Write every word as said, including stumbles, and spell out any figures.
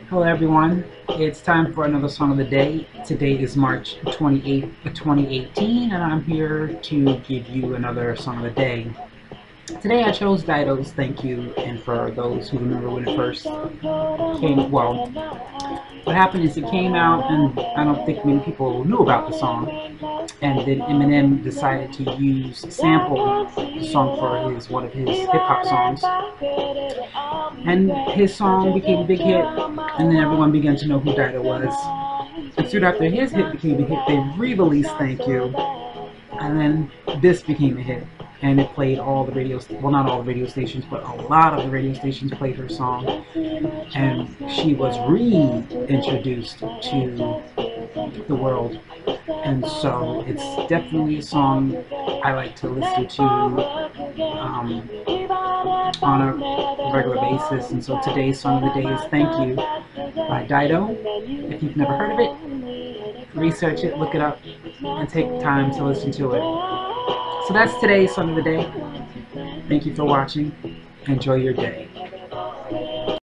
Hello everyone, it's time for another song of the day. Today is March twenty-eighth, twenty eighteen, and I'm here to give you another song of the day. Today I chose Dido's Thank You, and for those who remember when it first came, well, what happened is it came out and I don't think many people knew about the song, and then Eminem decided to use sample the song for his one of his hip hop songs, and his song became a big hit, and then everyone began to know who Dido was. And soon after his hit became a hit, they re-released Thank You, and then this became a hit. And it played all the radio, well, not all the radio stations, but a lot of the radio stations played her song. And she was reintroduced to the world. And so it's definitely a song I like to listen to um, on a regular basis. And so today's song of the day is Thank You by Dido. If you've never heard of it, research it, look it up, and take time to listen to it. So that's today's song of the day. Thank you for watching. Enjoy your day.